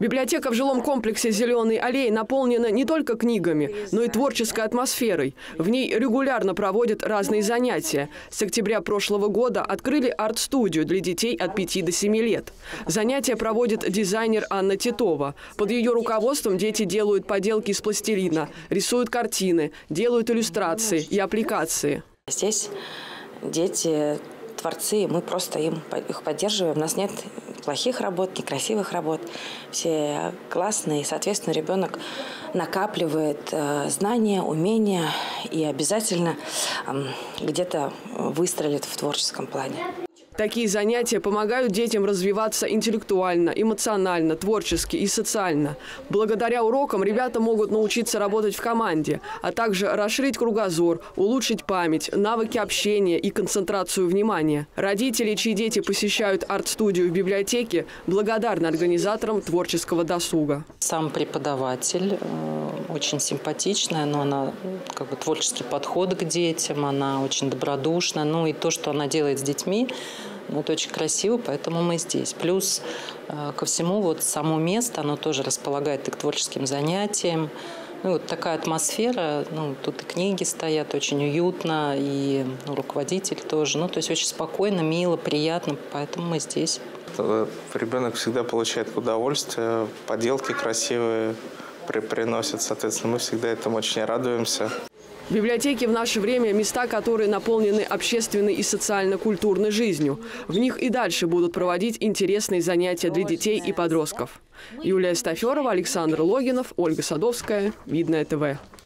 Библиотека в жилом комплексе «Зеленый аллей» наполнена не только книгами, но и творческой атмосферой. В ней регулярно проводят разные занятия. С октября прошлого года открыли арт-студию для детей от 5 до 7 лет. Занятия проводит дизайнер Анна Титова. Под ее руководством дети делают поделки из пластилина, рисуют картины, делают иллюстрации и аппликации. Здесь дети творцы, мы просто их поддерживаем. У нас нет плохих работ, некрасивых работ. Все классные. Соответственно, ребенок накапливает знания, умения и обязательно где-то выстрелит в творческом плане. Такие занятия помогают детям развиваться интеллектуально, эмоционально, творчески и социально. Благодаря урокам ребята могут научиться работать в команде, а также расширить кругозор, улучшить память, навыки общения и концентрацию внимания. Родители, чьи дети посещают арт-студию в библиотеке, благодарны организаторам творческого досуга. Сам преподаватель очень симпатичная, но она творческий подход к детям, она очень добродушна. Ну и то, что она делает с детьми, это очень красиво, поэтому мы здесь. Плюс ко всему само место, оно тоже располагает и к творческим занятиям. Такая атмосфера, тут и книги стоят, очень уютно, и руководитель тоже. То есть очень спокойно, мило, приятно, поэтому мы здесь. Ребенок всегда получает удовольствие, поделки красивые приносят, соответственно, мы всегда этому очень радуемся. Библиотеки в наше время – места, которые наполнены общественной и социально-культурной жизнью. В них и дальше будут проводить интересные занятия для детей и подростков. Юлия Стаферова, Александр Логинов, Ольга Садовская. Видное ТВ.